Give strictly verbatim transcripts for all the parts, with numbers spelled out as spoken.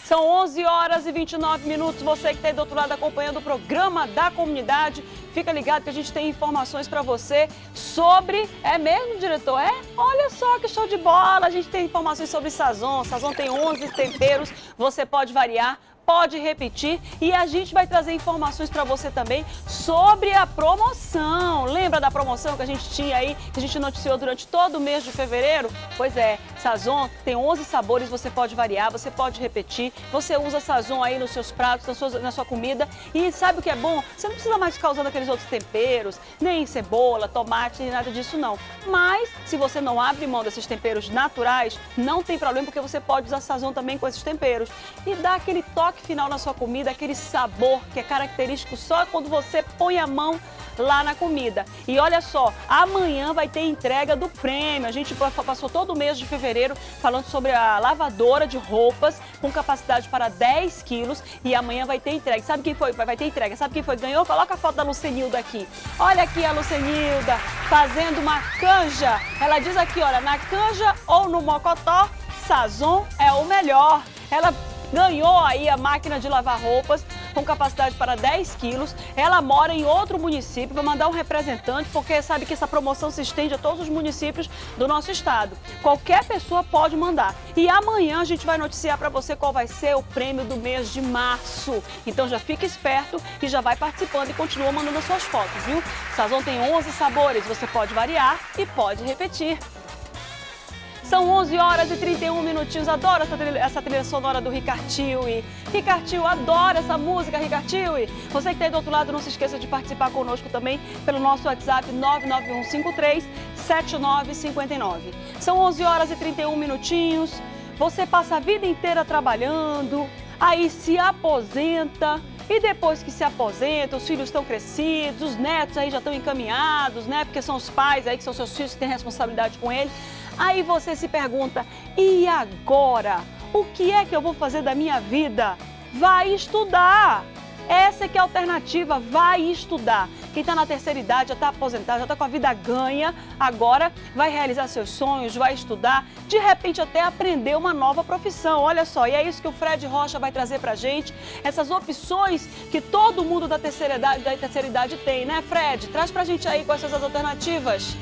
São onze horas e vinte e nove minutos. Você que está aí do outro lado acompanhando o programa da comunidade, fica ligado que a gente tem informações para você sobre... É mesmo, diretor? É? Olha só que show de bola! A gente tem informações sobre Sazon. Sazon tem onze temperos, você pode variar, pode repetir e a gente vai trazer informações para você também sobre a promoção. Lembra da promoção que a gente tinha aí, que a gente noticiou durante todo o mês de fevereiro? Pois é, Sazon tem onze sabores, você pode variar, você pode repetir, você usa Sazon aí nos seus pratos, na sua, na sua comida e sabe o que é bom? Você não precisa mais ficar usando aqueles outros temperos, nem cebola, tomate, nem nada disso não. Mas, se você não abre mão desses temperos naturais, não tem problema, porque você pode usar Sazon também com esses temperos e dá aquele toque final na sua comida, aquele sabor que é característico só quando você põe a mão lá na comida. E olha só, amanhã vai ter entrega do prêmio. A gente passou todo o mês de fevereiro falando sobre a lavadora de roupas com capacidade para dez quilos e amanhã vai ter entrega. Sabe quem foi? Vai ter entrega. Sabe quem foi? Ganhou? Coloca a foto da Lucenilda aqui. Olha aqui a Lucenilda fazendo uma canja. Ela diz aqui, olha, na canja ou no mocotó, Sazon é o melhor. Ela ganhou aí a máquina de lavar roupas com capacidade para dez quilos. Ela mora em outro município, vai mandar um representante, porque sabe que essa promoção se estende a todos os municípios do nosso estado. Qualquer pessoa pode mandar. E amanhã a gente vai noticiar para você qual vai ser o prêmio do mês de março. Então já fica esperto e já vai participando e continua mandando as suas fotos, viu? Sazon tem onze sabores, você pode variar e pode repetir. São onze horas e trinta e um minutinhos. Adoro essa trilha, essa trilha sonora do Ricartiwi. Ricartiwi, adoro essa música, Ricartiwi. Você que está aí do outro lado, não se esqueça de participar conosco também pelo nosso WhatsApp nove nove um cinco três sete nove cinco nove. São onze horas e trinta e um minutinhos. Você passa a vida inteira trabalhando, aí se aposenta. E depois que se aposenta, os filhos estão crescidos, os netos aí já estão encaminhados, né? Porque são os pais aí que são seus filhos que têm responsabilidade com ele. Aí você se pergunta, e agora? O que é que eu vou fazer da minha vida? Vai estudar! Essa é que é a alternativa, vai estudar. Quem está na terceira idade, já está aposentado, já está com a vida ganha, agora vai realizar seus sonhos, vai estudar, de repente até aprender uma nova profissão. Olha só, e é isso que o Fred Rocha vai trazer pra gente, essas opções que todo mundo da terceira idade, da terceira idade tem, né, Fred? Traz pra gente aí quais são as alternativas.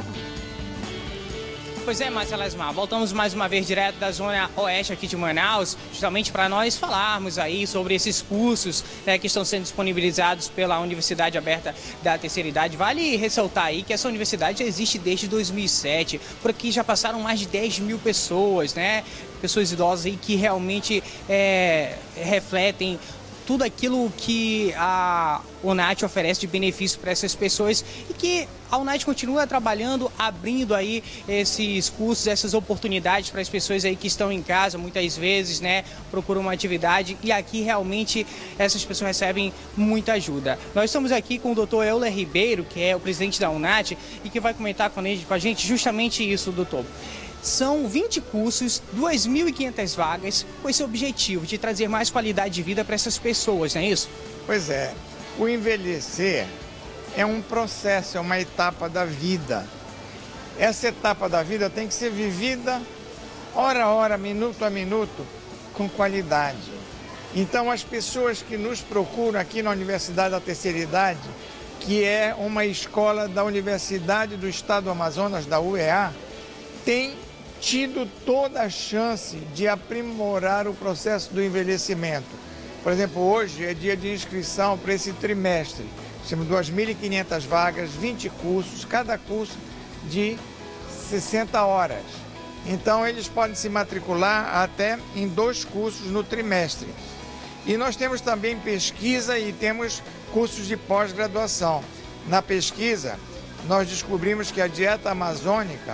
Pois é, Marcela Esmar, voltamos mais uma vez direto da zona oeste aqui de Manaus, justamente para nós falarmos aí sobre esses cursos, né, que estão sendo disponibilizados pela Universidade Aberta da Terceira Idade. Vale ressaltar aí que essa universidade existe desde dois mil e sete, por aqui já passaram mais de dez mil pessoas, né, pessoas idosas aí que realmente é, refletem tudo aquilo que a UNAT oferece de benefício para essas pessoas e que a UNAT continua trabalhando, abrindo aí esses cursos, essas oportunidades para as pessoas aí que estão em casa, muitas vezes, né, procuram uma atividade e aqui realmente essas pessoas recebem muita ajuda. Nós estamos aqui com o doutor Euler Ribeiro, que é o presidente da UNAT e que vai comentar com a gente justamente isso, doutor. São vinte cursos, duas mil e quinhentas vagas, com esse objetivo de trazer mais qualidade de vida para essas pessoas, não é isso? Pois é, o envelhecer é um processo, é uma etapa da vida. Essa etapa da vida tem que ser vivida hora a hora, minuto a minuto, com qualidade. Então as pessoas que nos procuram aqui na Universidade da Terceira Idade, que é uma escola da Universidade do Estado do Amazonas, da U E A, têm tido toda a chance de aprimorar o processo do envelhecimento. Por exemplo, hoje é dia de inscrição para esse trimestre. Temos duas mil e quinhentas vagas, vinte cursos, cada curso de sessenta horas. Então, eles podem se matricular até em dois cursos no trimestre. E nós temos também pesquisa e temos cursos de pós-graduação. Na pesquisa, nós descobrimos que a dieta amazônica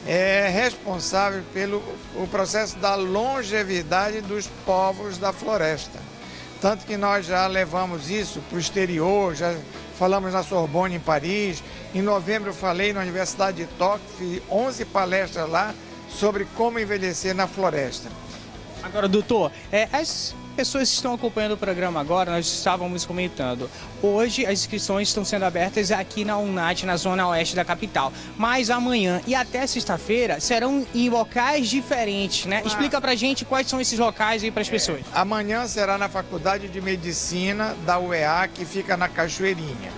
é responsável pelo o processo da longevidade dos povos da floresta. Tanto que nós já levamos isso para o exterior, já falamos na Sorbonne, em Paris. Em novembro eu falei na Universidade de Tóquio, fiz onze palestras lá sobre como envelhecer na floresta. Agora, doutor, é, as pessoas que estão acompanhando o programa agora, nós estávamos comentando. Hoje as inscrições estão sendo abertas aqui na UNAT, na zona oeste da capital. Mas amanhã e até sexta-feira serão em locais diferentes, né? Explica pra gente quais são esses locais aí para as pessoas. É, amanhã será na Faculdade de Medicina da U E A, que fica na Cachoeirinha.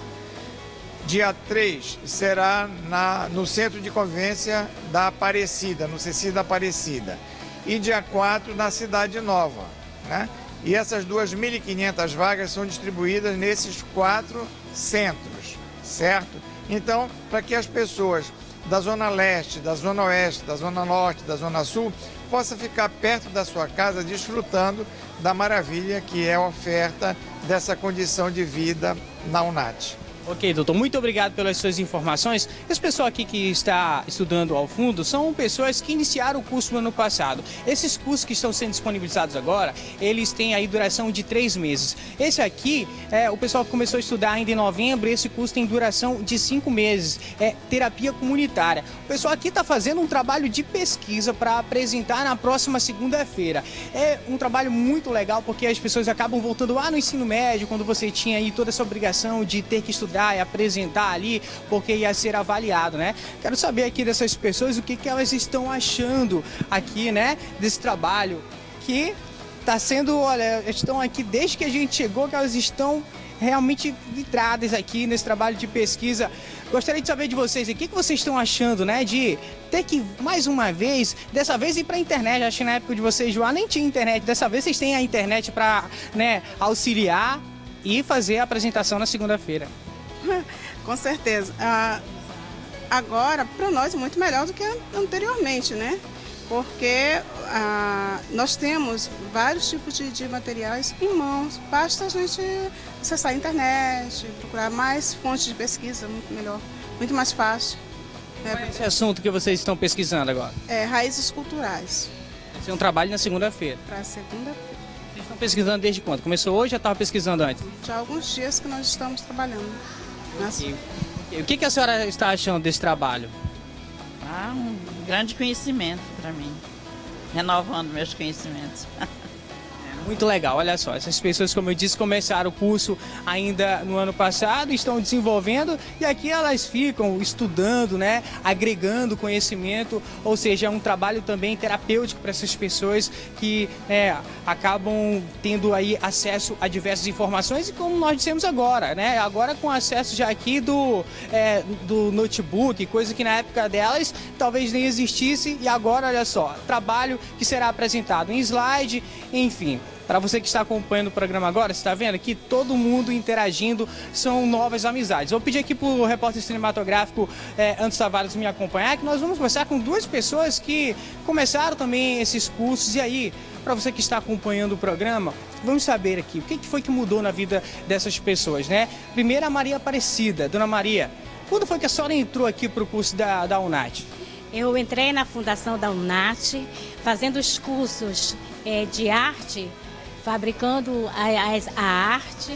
Dia três será na, no Centro de Convivência da Aparecida, no C C I da Aparecida. E dia quatro na Cidade Nova, né? E essas duas mil e quinhentas vagas são distribuídas nesses quatro centros, certo? Então, para que as pessoas da Zona Leste, da Zona Oeste, da Zona Norte, da Zona Sul, possam ficar perto da sua casa, desfrutando da maravilha que é a oferta dessa condição de vida na UNAT. Ok, doutor, muito obrigado pelas suas informações. Esse pessoal aqui que está estudando ao fundo são pessoas que iniciaram o curso no ano passado. Esses cursos que estão sendo disponibilizados agora, eles têm aí duração de três meses. Esse aqui, é, o pessoal que começou a estudar ainda em novembro, esse curso tem duração de cinco meses. É terapia comunitária. O pessoal aqui está fazendo um trabalho de pesquisa para apresentar na próxima segunda-feira. É um trabalho muito legal porque as pessoas acabam voltando lá no ensino médio, quando você tinha aí toda essa obrigação de ter que estudar e apresentar ali, porque ia ser avaliado, né? Quero saber aqui dessas pessoas o que, que elas estão achando aqui, né? Desse trabalho que está sendo, olha, estão aqui desde que a gente chegou, que elas estão realmente vidradas aqui nesse trabalho de pesquisa. Gostaria de saber de vocês, o que, que vocês estão achando, né? De ter que, mais uma vez, dessa vez ir para a internet. Acho que na época de vocês lá nem tinha internet. Dessa vez vocês têm a internet para, né, auxiliar e fazer a apresentação na segunda-feira. Com certeza. Ah, agora, para nós, é muito melhor do que anteriormente, né? Porque ah, nós temos vários tipos de, de materiais em mãos. Basta a gente acessar a internet, procurar mais fontes de pesquisa, muito melhor, muito mais fácil. Qual é esse assunto que vocês estão pesquisando agora? É, raízes culturais. Esse é um trabalho na segunda-feira. Para segunda-feira. Vocês estão pesquisando desde quando? Começou hoje ou já estava pesquisando antes? Já há alguns dias que nós estamos trabalhando. E, o que, que a senhora está achando desse trabalho? Ah, um grande conhecimento para mim, renovando meus conhecimentos. Muito legal, olha só, essas pessoas, como eu disse, começaram o curso ainda no ano passado, estão desenvolvendo e aqui elas ficam estudando, né, agregando conhecimento, ou seja, é um trabalho também terapêutico para essas pessoas que é, acabam tendo aí acesso a diversas informações e como nós dissemos agora, né, agora com acesso já aqui do, é, do notebook, coisa que na época delas talvez nem existisse e agora, olha só, trabalho que será apresentado em slide, enfim. Para você que está acompanhando o programa agora, você está vendo aqui todo mundo interagindo, são novas amizades. Vou pedir aqui para o repórter cinematográfico é, Anderson Tavares me acompanhar, que nós vamos conversar com duas pessoas que começaram também esses cursos. E aí, para você que está acompanhando o programa, vamos saber aqui o que foi que mudou na vida dessas pessoas, né? Primeiro a Maria Aparecida. Dona Maria, quando foi que a senhora entrou aqui para o curso da, da UNAT? Eu entrei na fundação da UNAT, fazendo os cursos é, de arte, fabricando a, a, a arte,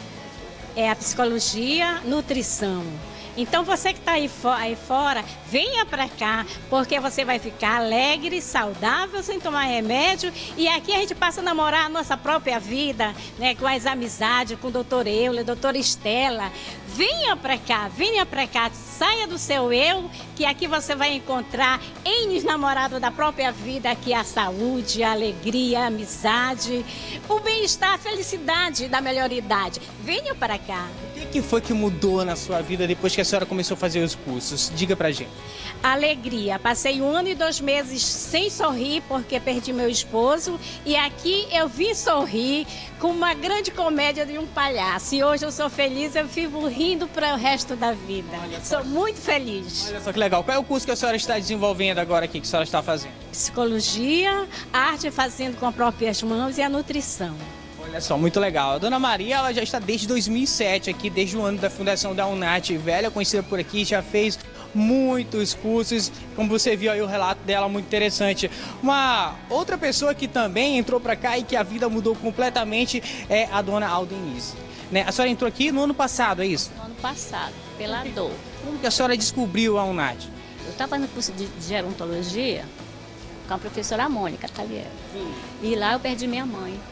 é, a psicologia, nutrição. Então você que está aí, fo aí fora, venha para cá, porque você vai ficar alegre, saudável, sem tomar remédio. E aqui a gente passa a namorar a nossa própria vida, né, com as amizades, com o doutor Euler, doutora Estela. Venha para cá, venha para cá, saia do seu eu, que aqui você vai encontrar N namorados da própria vida, aqui a saúde, a alegria, a amizade, o bem-estar, a felicidade da melhor idade. Venha para cá. O que, que foi que mudou na sua vida depois que a senhora começou a fazer os cursos? Diga pra gente. Alegria. Passei um ano e dois meses sem sorrir porque perdi meu esposo e aqui eu vim sorrir com uma grande comédia de um palhaço. E hoje eu sou feliz, eu vivo rindo para o resto da vida. Sou muito feliz. Olha só que legal. Qual é o curso que a senhora está desenvolvendo agora aqui, que a senhora está fazendo? Psicologia, arte fazendo com as próprias mãos e a nutrição. Olha só, muito legal. A Dona Maria, ela já está desde dois mil e sete aqui, desde o ano da fundação da UNAT, velha, conhecida por aqui, já fez muitos cursos, como você viu aí o relato dela, muito interessante. Uma outra pessoa que também entrou para cá e que a vida mudou completamente é a Dona Aldenise. Né? A senhora entrou aqui no ano passado, é isso? No ano passado, pela dor. Como que a senhora descobriu a UNAT? Eu estava no curso de gerontologia com a professora Mônica Xavier. Sim. E lá eu perdi minha mãe.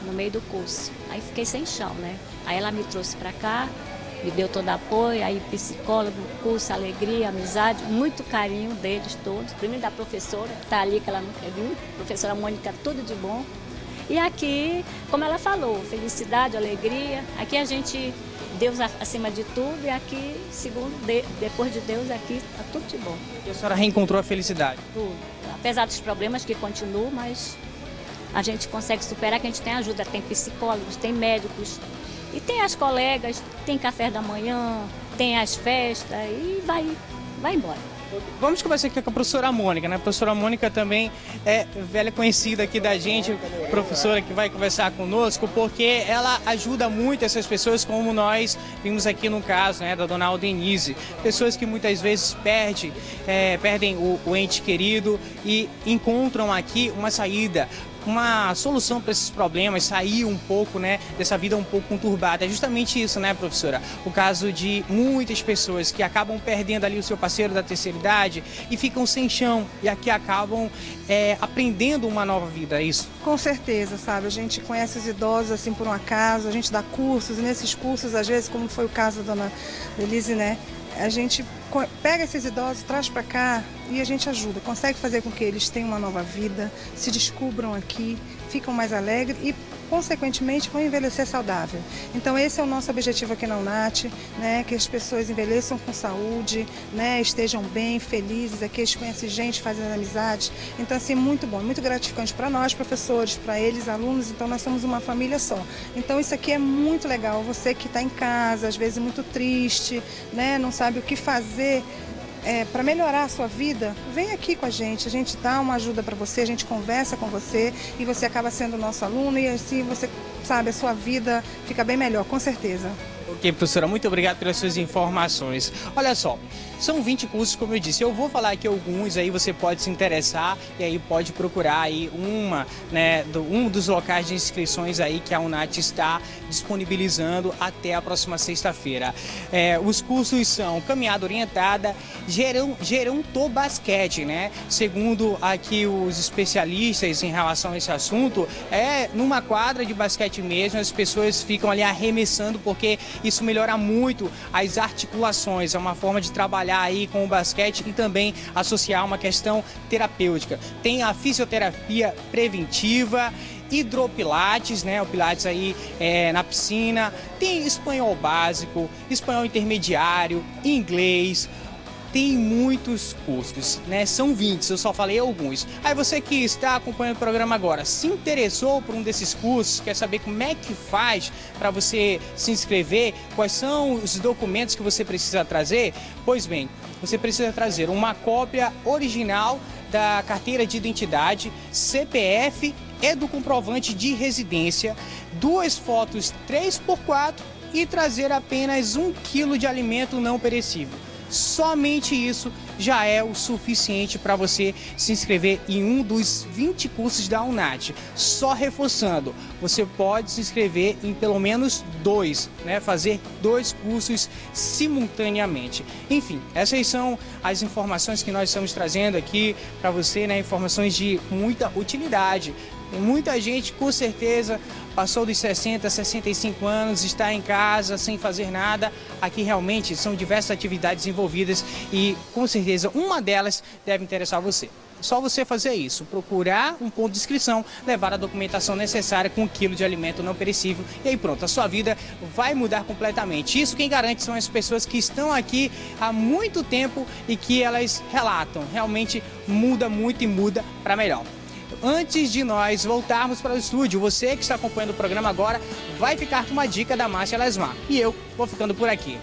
no meio do curso. Aí fiquei sem chão, né? Aí ela me trouxe para cá, me deu todo apoio, aí psicólogo, curso, alegria, amizade, muito carinho deles todos. Primeiro da professora, que está ali, que ela não quer vir, professora Mônica, tudo de bom. E aqui, como ela falou, felicidade, alegria, aqui a gente, Deus acima de tudo, e aqui, segundo, de, depois de Deus, aqui está tudo de bom. E a senhora reencontrou a felicidade? Tudo. Apesar dos problemas que continuam, mas a gente consegue superar, que a gente tem ajuda, tem psicólogos, tem médicos, e tem as colegas, tem café da manhã, tem as festas, e vai, vai embora. Vamos conversar aqui com a professora Mônica, né? A professora Mônica também é velha conhecida aqui da gente, professora que vai conversar conosco, porque ela ajuda muito essas pessoas, como nós vimos aqui no caso, né, da dona Aldenise. Pessoas que muitas vezes perdem, é, perdem o, o ente querido e encontram aqui uma saída, uma solução para esses problemas, sair um pouco, né, dessa vida um pouco conturbada. É justamente isso, né, professora? O caso de muitas pessoas que acabam perdendo ali o seu parceiro da terceira idade e ficam sem chão e aqui acabam é, aprendendo uma nova vida, é isso? Com certeza, sabe? A gente conhece os idosos assim por um acaso, a gente dá cursos, e nesses cursos, às vezes, como foi o caso da dona Elise, né, a gente pega esses idosos, traz para cá e a gente ajuda, consegue fazer com que eles tenham uma nova vida, se descubram aqui, ficam mais alegres e, consequentemente, vão envelhecer saudável. Então, esse é o nosso objetivo aqui na UNAT, né, que as pessoas envelheçam com saúde, né, estejam bem, felizes, aqui eles conhecem gente, fazem amizades. Então, assim, muito bom, muito gratificante para nós, professores, para eles, alunos, então nós somos uma família só. Então, isso aqui é muito legal, você que está em casa, às vezes muito triste, né, não sabe o que fazer, É, para melhorar a sua vida, vem aqui com a gente, a gente dá uma ajuda para você, a gente conversa com você e você acaba sendo nosso aluno e assim você, sabe, a sua vida fica bem melhor, com certeza. Ok, professora, muito obrigado pelas suas informações. Olha só, são vinte cursos, como eu disse, eu vou falar aqui alguns, aí você pode se interessar e aí pode procurar aí uma, né, do, um dos locais de inscrições aí que a UNAT está disponibilizando até a próxima sexta-feira. É, os cursos são Caminhada Orientada, Gerão, Geronto Basquete, né? Segundo aqui os especialistas em relação a esse assunto, é numa quadra de basquete mesmo, as pessoas ficam ali arremessando porque isso melhora muito as articulações, é uma forma de trabalhar aí com o basquete e também associar uma questão terapêutica. Tem a fisioterapia preventiva, hidropilates, né, o pilates aí é, na piscina, tem espanhol básico, espanhol intermediário, inglês. Tem muitos cursos, né? São vinte, eu só falei alguns. Aí você que está acompanhando o programa agora, se interessou por um desses cursos, quer saber como é que faz para você se inscrever, quais são os documentos que você precisa trazer? Pois bem, você precisa trazer uma cópia original da carteira de identidade, C P F e do comprovante de residência, duas fotos três por quatro e trazer apenas um quilo de alimento não perecível. Somente isso já é o suficiente para você se inscrever em um dos vinte cursos da UNAT. Só reforçando, você pode se inscrever em pelo menos dois, né? Fazer dois cursos simultaneamente. Enfim, essas são as informações que nós estamos trazendo aqui para você, né? Informações de muita utilidade. Tem muita gente, com certeza, passou dos sessenta, sessenta e cinco anos, está em casa sem fazer nada. Aqui realmente são diversas atividades envolvidas e, com certeza, uma delas deve interessar você. Só você fazer isso, procurar um ponto de inscrição, levar a documentação necessária com um quilo de alimento não perecível e aí pronto, a sua vida vai mudar completamente. Isso quem garante são as pessoas que estão aqui há muito tempo e que elas relatam. Realmente muda muito e muda para melhor. Antes de nós voltarmos para o estúdio, você que está acompanhando o programa agora vai ficar com uma dica da Márcia Lesmar. E eu vou ficando por aqui.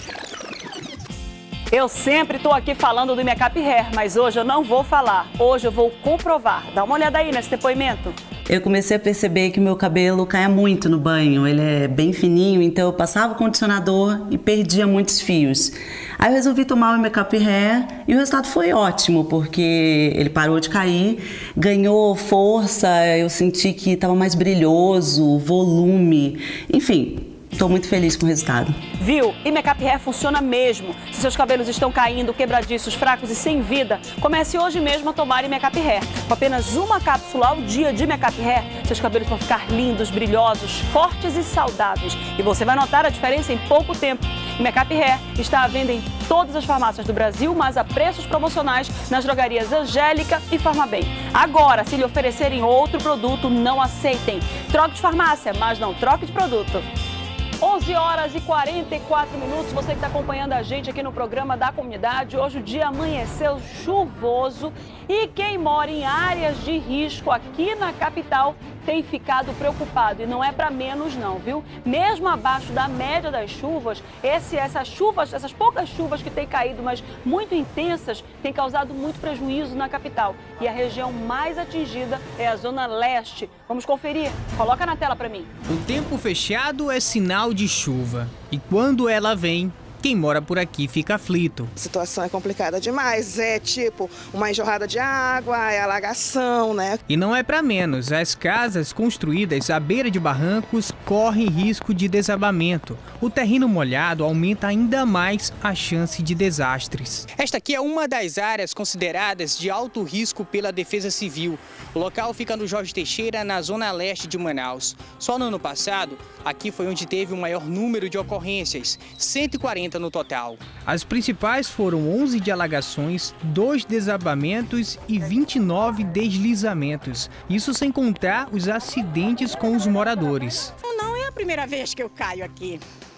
Eu sempre estou aqui falando do Make Up Hair, mas hoje eu não vou falar. Hoje eu vou comprovar. Dá uma olhada aí nesse depoimento. Eu comecei a perceber que o meu cabelo caia muito no banho, ele é bem fininho, então eu passava o condicionador e perdia muitos fios. Aí eu resolvi tomar o Make Up Hair e o resultado foi ótimo, porque ele parou de cair, ganhou força, eu senti que estava mais brilhoso, volume, enfim. Estou muito feliz com o resultado. Viu? E Make-up Hair funciona mesmo. Se seus cabelos estão caindo, quebradiços, fracos e sem vida, comece hoje mesmo a tomar Make-up Hair. Com apenas uma cápsula ao dia de Make-up Hair, seus cabelos vão ficar lindos, brilhosos, fortes e saudáveis. E você vai notar a diferença em pouco tempo. Make-up Hair está à venda em todas as farmácias do Brasil, mas a preços promocionais nas drogarias Angélica e Farmabem. Agora, se lhe oferecerem outro produto, não aceitem. Troque de farmácia, mas não troque de produto. onze horas e quarenta e quatro minutos, você que está acompanhando a gente aqui no programa da comunidade. Hoje o dia amanheceu chuvoso e quem mora em áreas de risco aqui na capital tem ficado preocupado. E não é para menos não, viu? Mesmo abaixo da média das chuvas, esse, essas chuvas, essas poucas chuvas que têm caído, mas muito intensas, têm causado muito prejuízo na capital. E a região mais atingida é a Zona Leste. Vamos conferir. Coloca na tela para mim. O tempo fechado é sinal de chuva. E quando ela vem, quem mora por aqui fica aflito. A situação é complicada demais, é tipo uma enxurrada de água, é alagação, né? E não é para menos, as casas construídas à beira de barrancos correm risco de desabamento. O terreno molhado aumenta ainda mais a chance de desastres. Esta aqui é uma das áreas consideradas de alto risco pela Defesa Civil. O local fica no Jorge Teixeira, na zona leste de Manaus. Só no ano passado, aqui foi onde teve o maior número de ocorrências, cento e quarenta no total. As principais foram onze de alagações, dois desabamentos e vinte e nove deslizamentos. Isso sem contar os acidentes com os moradores. Não é a primeira vez que eu caio aqui.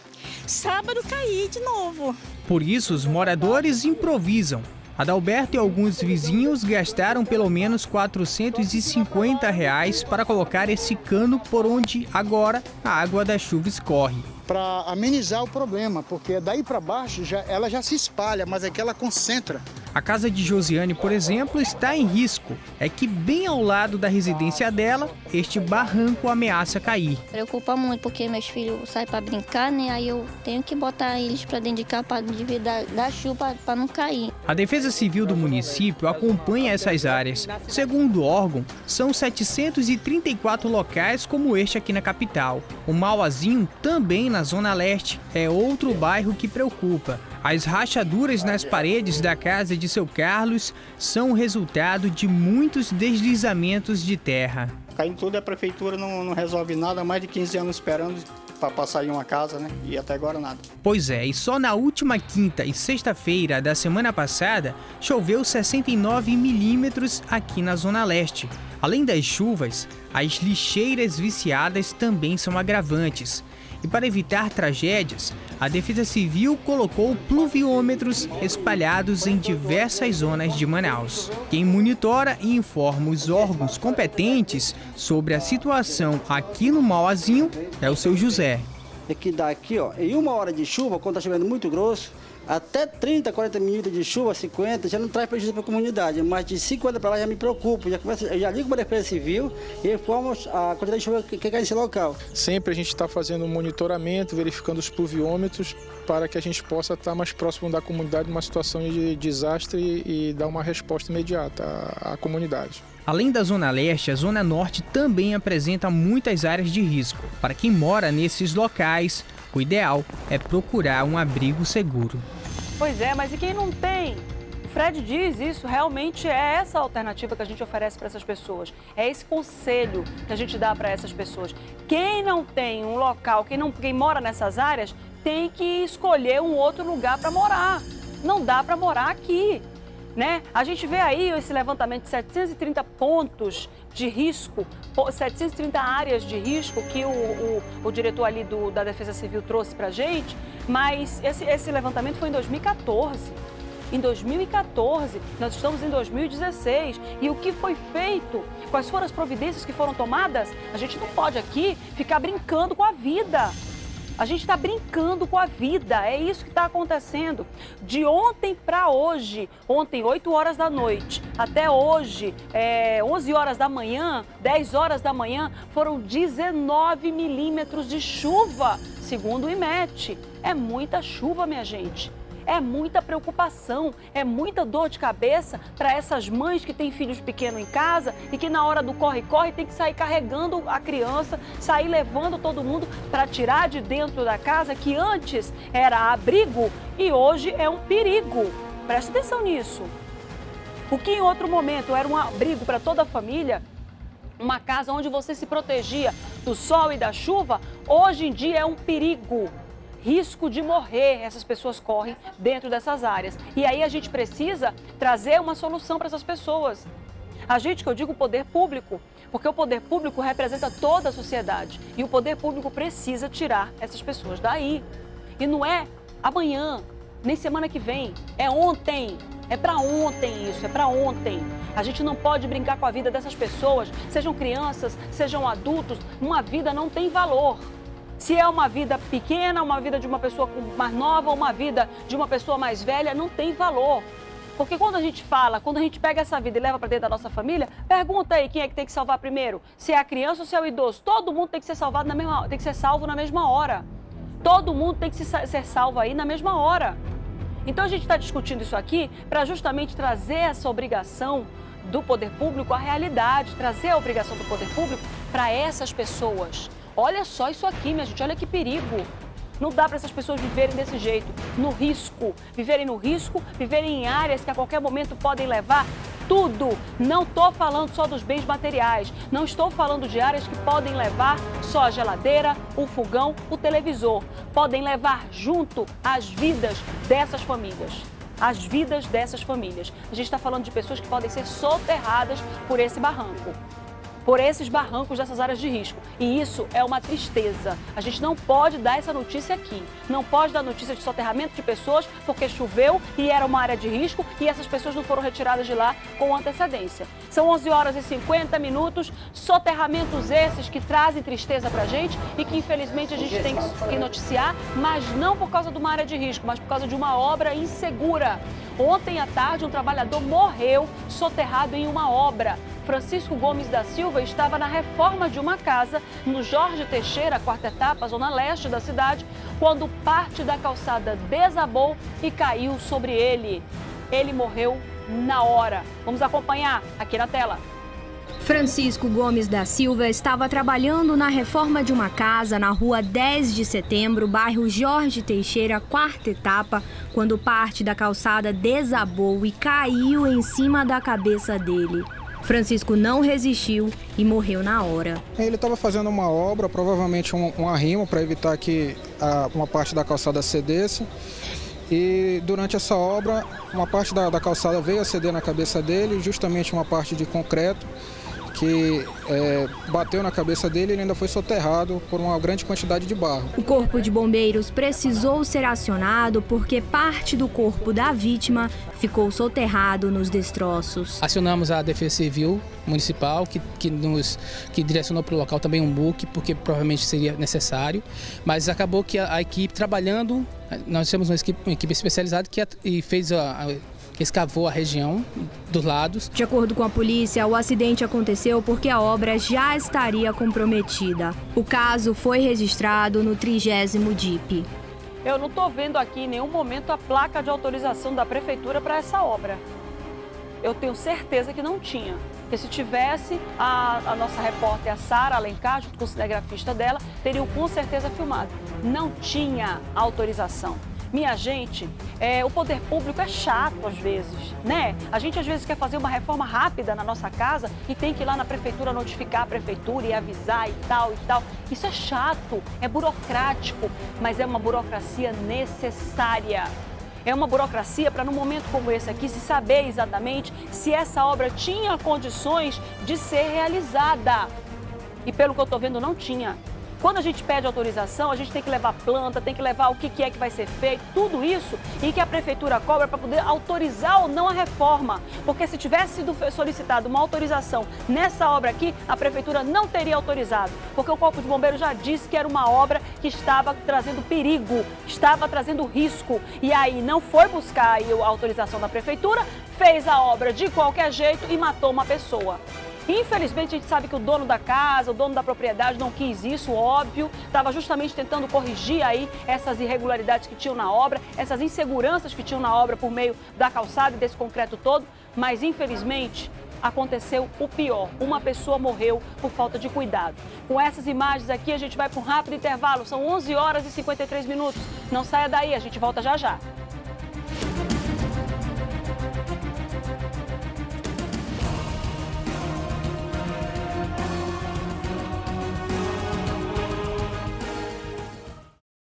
Sábado caí de novo. Por isso, os moradores improvisam. Adalberto e alguns vizinhos gastaram pelo menos quatrocentos e cinquenta reais para colocar esse cano por onde agora a água da chuva escorre. Para amenizar o problema, porque daí para baixo já, ela já se espalha, mas aqui ela concentra. A casa de Josiane, por exemplo, está em risco. É que bem ao lado da residência dela, este barranco ameaça cair. Preocupa muito porque meus filhos saem para brincar, né? Aí eu tenho que botar eles para dentro de casa para da, da chuva para não cair. A Defesa Civil do município acompanha essas áreas. Segundo o órgão, são setecentos e trinta e quatro locais como este aqui na capital. O Mauazinho, também na Zona Leste, é outro bairro que preocupa. As rachaduras nas paredes da casa de seu Carlos são o resultado de muitos deslizamentos de terra. Caindo tudo, a prefeitura não, não resolve nada, há mais de quinze anos esperando para passar em uma casa, né? E até agora nada. Pois é, e só na última quinta e sexta-feira da semana passada, choveu sessenta e nove milímetros aqui na Zona Leste. Além das chuvas, as lixeiras viciadas também são agravantes. E para evitar tragédias, a Defesa Civil colocou pluviômetros espalhados em diversas zonas de Manaus. Quem monitora e informa os órgãos competentes sobre a situação aqui no Mauazinho é o seu José. É que dá aqui, ó, em uma hora de chuva, quando está chovendo muito grosso, até trinta, quarenta minutos de chuva, cinquenta, já não traz prejuízo para a comunidade. Mas de cinquenta para lá já me preocupo. Já começo, eu já ligo para a Defesa Civil e informo a quantidade de chuva que, que cai nesse local. Sempre a gente está fazendo um monitoramento, verificando os pluviômetros, para que a gente possa estar mais próximo da comunidade numa situação de desastre e, e dar uma resposta imediata à, à comunidade. Além da Zona Leste, a Zona Norte também apresenta muitas áreas de risco. Para quem mora nesses locais, o ideal é procurar um abrigo seguro. Pois é, mas e quem não tem? O Fred diz isso, realmente é essa a alternativa que a gente oferece para essas pessoas. É esse conselho que a gente dá para essas pessoas. Quem não tem um local, quem, não, quem mora nessas áreas, tem que escolher um outro lugar para morar. Não dá para morar aqui. Né? A gente vê aí esse levantamento de setecentos e trinta pontos de risco, setecentas e trinta áreas de risco que o, o, o diretor ali do, da Defesa Civil trouxe para a gente, mas esse, esse levantamento foi em dois mil e quatorze. Em dois mil e quatorze, nós estamos em dois mil e dezesseis, e o que foi feito? Quais foram as providências que foram tomadas? A gente não pode aqui ficar brincando com a vida. A gente está brincando com a vida, é isso que está acontecendo. De ontem para hoje, ontem oito horas da noite, até hoje, é, onze horas da manhã, dez horas da manhã, foram dezenove milímetros de chuva, segundo o I M E T. É muita chuva, minha gente. É muita preocupação, é muita dor de cabeça para essas mães que têm filhos pequenos em casa e que na hora do corre-corre tem que sair carregando a criança, sair levando todo mundo para tirar de dentro da casa que antes era abrigo e hoje é um perigo. Presta atenção nisso. O que em outro momento era um abrigo para toda a família, uma casa onde você se protegia do sol e da chuva, hoje em dia é um perigo. Risco de morrer, essas pessoas correm dentro dessas áreas. E aí a gente precisa trazer uma solução para essas pessoas. A gente, que eu digo poder público, porque o poder público representa toda a sociedade. E o poder público precisa tirar essas pessoas daí. E não é amanhã, nem semana que vem, é ontem. É para ontem isso, é para ontem. A gente não pode brincar com a vida dessas pessoas, sejam crianças, sejam adultos. Uma vida não tem valor. Se é uma vida pequena, uma vida de uma pessoa mais nova, uma vida de uma pessoa mais velha, não tem valor. Porque quando a gente fala, quando a gente pega essa vida e leva para dentro da nossa família, pergunta aí quem é que tem que salvar primeiro. Se é a criança ou se é o idoso. Todo mundo tem que ser salvado na mesma, tem que ser salvo na mesma hora. Todo mundo tem que ser salvo aí na mesma hora. Então a gente está discutindo isso aqui para justamente trazer essa obrigação do poder público à realidade, trazer a obrigação do poder público para essas pessoas. Olha só isso aqui, minha gente, olha que perigo. Não dá para essas pessoas viverem desse jeito, no risco, viverem no risco, viverem em áreas que a qualquer momento podem levar tudo. Não estou falando só dos bens materiais, não estou falando de áreas que podem levar só a geladeira, o fogão, o televisor. Podem levar junto as vidas dessas famílias. As vidas dessas famílias. A gente está falando de pessoas que podem ser soterradas por esse barranco. Por esses barrancos dessas áreas de risco. E isso é uma tristeza. A gente não pode dar essa notícia aqui. Não pode dar notícia de soterramento de pessoas porque choveu e era uma área de risco e essas pessoas não foram retiradas de lá com antecedência. São onze horas e cinquenta minutos, soterramentos esses que trazem tristeza pra gente e que infelizmente a gente tem que noticiar, mas não por causa de uma área de risco, mas por causa de uma obra insegura. Ontem à tarde, um trabalhador morreu soterrado em uma obra. Francisco Gomes da Silva estava na reforma de uma casa no Jorge Teixeira, quarta etapa, zona leste da cidade, quando parte da calçada desabou e caiu sobre ele. Ele morreu na hora. Vamos acompanhar aqui na tela. Francisco Gomes da Silva estava trabalhando na reforma de uma casa na rua dez de setembro, bairro Jorge Teixeira, quarta etapa, quando parte da calçada desabou e caiu em cima da cabeça dele. Francisco não resistiu e morreu na hora. Ele estava fazendo uma obra, provavelmente um, um arrimo para evitar que a, uma parte da calçada cedesse. E durante essa obra, uma parte da, da calçada veio a ceder na cabeça dele, justamente uma parte de concreto que é, bateu na cabeça dele e ele ainda foi soterrado por uma grande quantidade de barro. O Corpo de Bombeiros precisou ser acionado porque parte do corpo da vítima ficou soterrado nos destroços. Acionamos a Defesa Civil Municipal, que, que, nos, que direcionou para o local também um buque, porque provavelmente seria necessário, mas acabou que a, a equipe trabalhando, nós temos uma equipe, uma equipe especializada que a, e fez a, a que escavou a região dos lados. De acordo com a polícia, o acidente aconteceu porque a obra já estaria comprometida. O caso foi registrado no trigésimo D I P. Eu não estou vendo aqui em nenhum momento a placa de autorização da prefeitura para essa obra. Eu tenho certeza que não tinha. Porque se tivesse, a, a nossa repórter, a Sara Alencar, junto com o cinegrafista dela, teriam com certeza filmado. Não tinha autorização. Minha gente, é, o poder público é chato às vezes, né? A gente às vezes quer fazer uma reforma rápida na nossa casa e tem que ir lá na prefeitura notificar a prefeitura e avisar e tal e tal. Isso é chato, é burocrático, mas é uma burocracia necessária. É uma burocracia para, num momento como esse aqui, se saber exatamente se essa obra tinha condições de ser realizada. E pelo que eu estou vendo, não tinha. Quando a gente pede autorização, a gente tem que levar planta, tem que levar o que é que vai ser feito, tudo isso, e que a prefeitura cobra para poder autorizar ou não a reforma. Porque se tivesse sido solicitada uma autorização nessa obra aqui, a prefeitura não teria autorizado. Porque o Corpo de Bombeiros já disse que era uma obra que estava trazendo perigo, estava trazendo risco. E aí não foi buscar aí a autorização da prefeitura, fez a obra de qualquer jeito e matou uma pessoa. Infelizmente, a gente sabe que o dono da casa, o dono da propriedade não quis isso, óbvio. Estava justamente tentando corrigir aí essas irregularidades que tinham na obra, essas inseguranças que tinham na obra por meio da calçada e desse concreto todo. Mas, infelizmente, aconteceu o pior. Uma pessoa morreu por falta de cuidado. Com essas imagens aqui, a gente vai para um rápido intervalo. São onze horas e cinquenta e três minutos. Não saia daí, a gente volta já já.